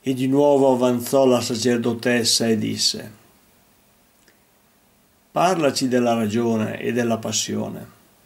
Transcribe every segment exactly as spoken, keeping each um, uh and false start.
E di nuovo avanzò la sacerdotessa e disse: parlaci della ragione e della passione.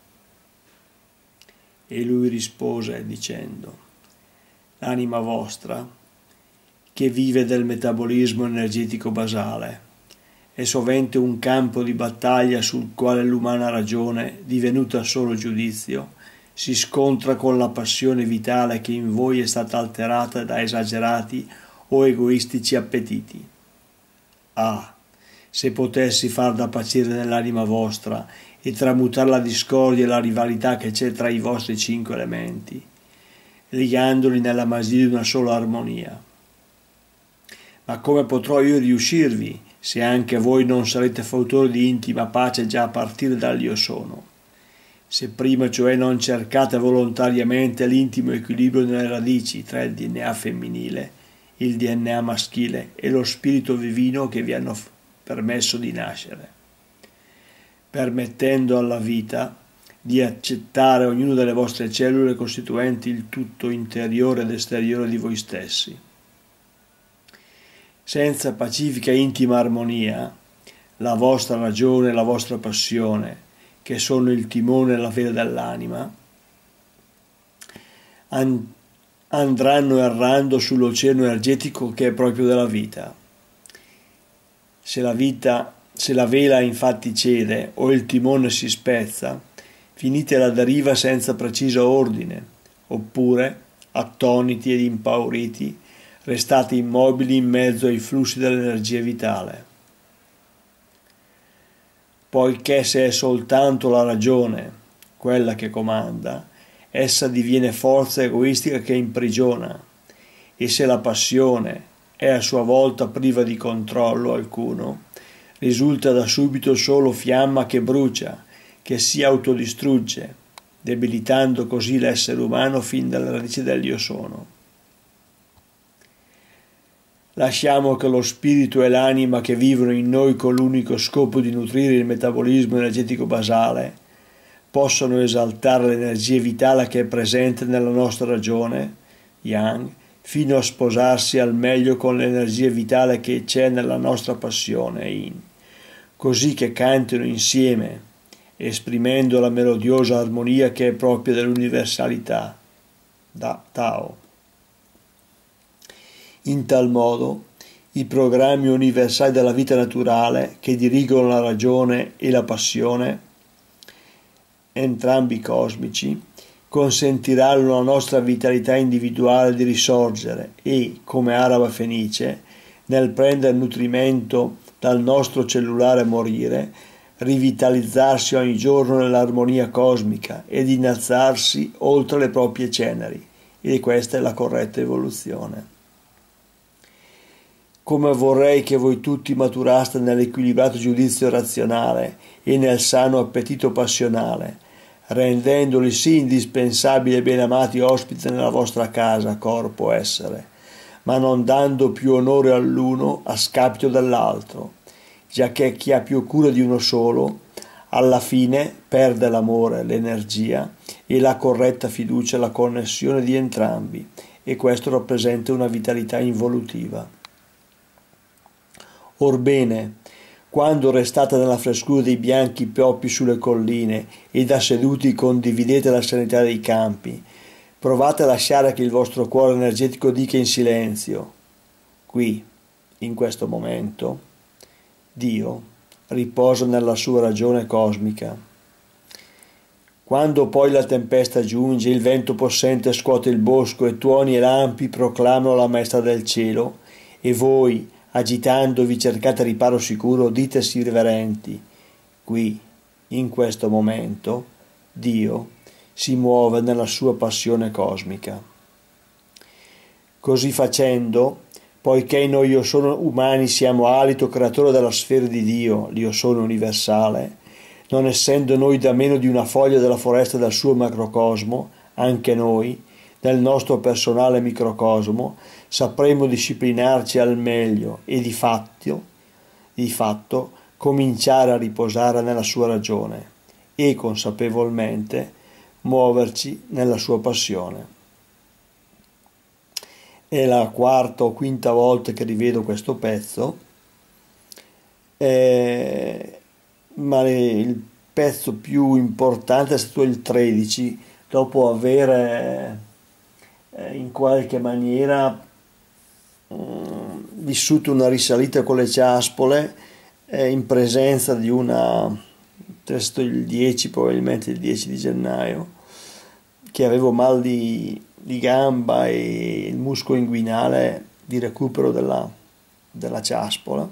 E lui rispose dicendo: l'anima vostra, che vive del metabolismo energetico basale, è sovente un campo di battaglia sul quale l'umana ragione, divenuta solo giudizio, si scontra con la passione vitale che in voi è stata alterata da esagerati o egoistici appetiti. Ah, se potessi far da paciere nell'anima vostra e tramutare la discordia e la rivalità che c'è tra i vostri cinque elementi, ligandoli nella magia di una sola armonia. Ma come potrò io riuscirvi se anche voi non sarete fautori di intima pace già a partire dall'Io Sono? Se prima cioè non cercate volontariamente l'intimo equilibrio nelle radici tra il D N A femminile, il D N A maschile e lo spirito divino che vi hanno permesso di nascere, permettendo alla vita di accettare ognuna delle vostre cellule costituenti il tutto interiore ed esteriore di voi stessi. Senza pacifica e intima armonia, la vostra ragione e la vostra passione, che sono il timone e la vela dell'anima, and- andranno errando sull'oceano energetico che è proprio della vita. Se la vita, se la vela infatti cede o il timone si spezza, finite alla deriva senza preciso ordine, oppure, attoniti ed impauriti, restate immobili in mezzo ai flussi dell'energia vitale. Poiché se è soltanto la ragione quella che comanda, essa diviene forza egoistica che imprigiona, e se la passione è a sua volta priva di controllo alcuno, risulta da subito solo fiamma che brucia, che si autodistrugge, debilitando così l'essere umano fin dalla radice dell'Io Sono. Lasciamo che lo spirito e l'anima che vivono in noi con l'unico scopo di nutrire il metabolismo energetico basale possano esaltare l'energia vitale che è presente nella nostra ragione, Yang, fino a sposarsi al meglio con l'energia vitale che c'è nella nostra passione, Yin, così che cantino insieme, esprimendo la melodiosa armonia che è propria dell'universalità, da Tao. In tal modo, i programmi universali della vita naturale che dirigono la ragione e la passione, entrambi cosmici, consentiranno alla nostra vitalità individuale di risorgere e, come araba fenice, nel prendere nutrimento dal nostro cellulare morire, rivitalizzarsi ogni giorno nell'armonia cosmica ed innalzarsi oltre le proprie ceneri. E questa è la corretta evoluzione. Come vorrei che voi tutti maturaste nell'equilibrato giudizio razionale e nel sano appetito passionale, rendendoli sì indispensabili e ben amati ospiti nella vostra casa, corpo, essere, ma non dando più onore all'uno a scapito dell'altro, giacché chi ha più cura di uno solo, alla fine perde l'amore, l'energia e la corretta fiducia, la connessione di entrambi, e questo rappresenta una vitalità involutiva. Orbene, quando restate nella frescura dei bianchi pioppi sulle colline e da seduti condividete la serenità dei campi, provate a lasciare che il vostro cuore energetico dica in silenzio: qui, in questo momento, Dio riposa nella sua ragione cosmica. Quando poi la tempesta giunge, il vento possente scuote il bosco e tuoni e lampi proclamano la maestà del cielo, e voi, agitandovi, cercate riparo sicuro, ditesi riverenti: qui, in questo momento, Dio si muove nella sua passione cosmica. Così facendo, poiché noi Io Sono umani siamo alito creatore della sfera di Dio, l'Io Sono universale, non essendo noi da meno di una foglia della foresta del suo macrocosmo, anche noi, nel nostro personale microcosmo, sapremo disciplinarci al meglio e di fatto, di fatto cominciare a riposare nella sua ragione e consapevolmente muoverci nella sua passione. è la quarta o quinta volta che rivedo questo pezzo, eh, ma le- il pezzo più importante è stato il tredici, dopo aver eh, in qualche maniera mm, vissuto una risalita con le ciaspole, eh, in presenza di una, questo il dieci, probabilmente il dieci di gennaio, che avevo mal di, di gamba e il muscolo inguinale di recupero della, della ciaspola,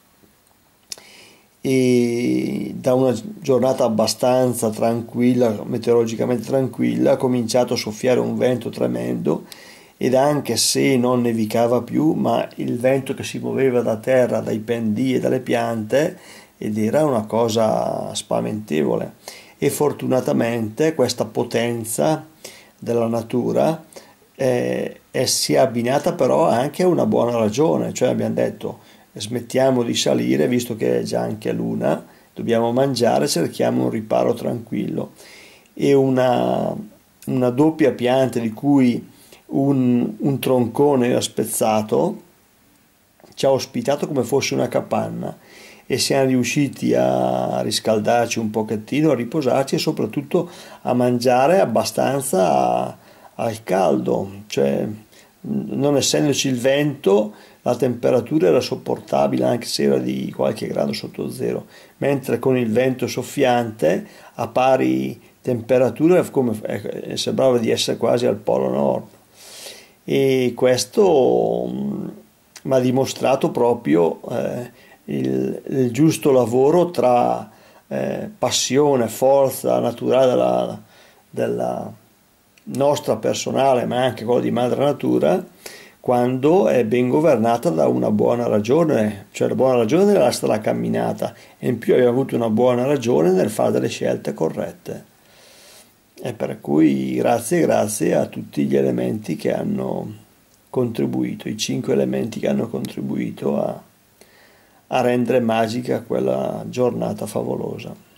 e da una giornata abbastanza tranquilla, meteorologicamente tranquilla, ha cominciato a soffiare un vento tremendo, ed anche se non nevicava più, ma il vento che si muoveva da terra, dai pendii e dalle piante, ed era una cosa spaventovole. E fortunatamente questa potenza della natura eh, è, si è abbinata però anche a una buona ragione, cioè abbiamo detto smettiamo di salire visto che è già anche luna, dobbiamo mangiare, cerchiamo un riparo tranquillo, e una, una doppia pianta di cui un, un troncone era spezzato ci ha ospitato come fosse una capanna, e siamo riusciti a riscaldarci un pochettino, a riposarci e soprattutto a mangiare abbastanza al caldo, cioè non essendoci il vento la temperatura era sopportabile anche se era di qualche grado sotto zero, mentre con il vento soffiante a pari temperature come, eh, sembrava di essere quasi al polo nord. E questo mi ha dimostrato proprio eh, il, il giusto lavoro tra eh, passione, forza naturale della, della nostra personale, ma anche quella di madre natura, quando è ben governata da una buona ragione, cioè la buona ragione nell'asta la camminata, e in più abbiamo avuto una buona ragione nel fare delle scelte corrette. E per cui grazie, grazie a tutti gli elementi che hanno contribuito, i cinque elementi che hanno contribuito a, a rendere magica quella giornata favolosa.